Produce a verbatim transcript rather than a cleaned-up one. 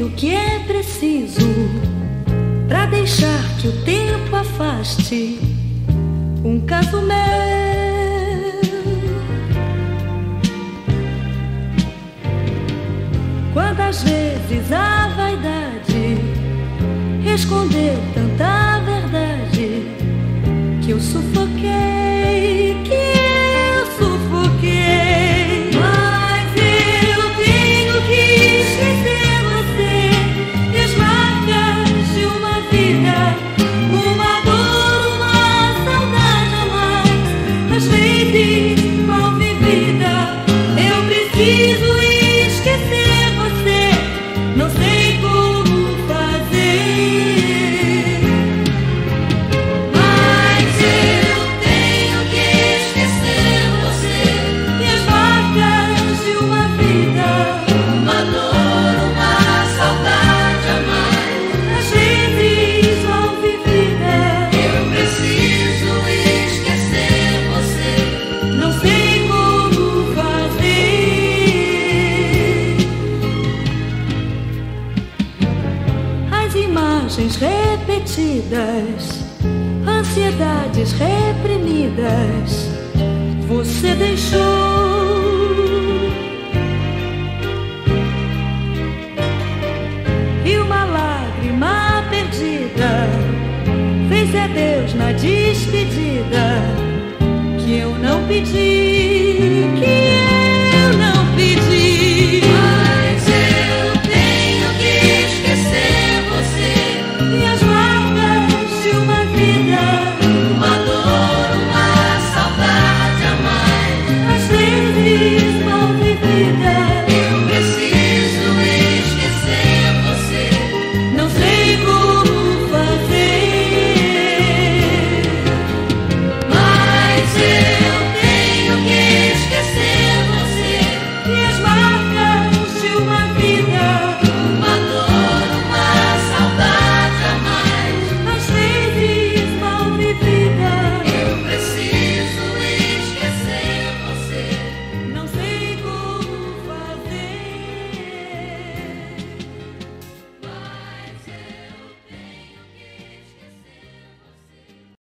tudo que é preciso pra deixar que o tempo afaste um caso meu. Quantas vezes a vaidade escondeu tanta verdade que eu sufoquei, que eu sufoquei. Mas eu tenho que esquecer você e as marcas de uma vida, uma dor, uma saudade a mais, às vezes mal vivida. Eu preciso esquecer você, não sei como fazer. Mas eu tenho que esquecer você e as marcas de uma vida, uma dor, uma saudade a mais, às vezes mal vivida. Eu preciso esquecer você, não sei como fazer. As imagens repetidas, ansiedades reprimidas, você deixou. E uma lágrima perdida fez adeus na despedida que eu não pedi.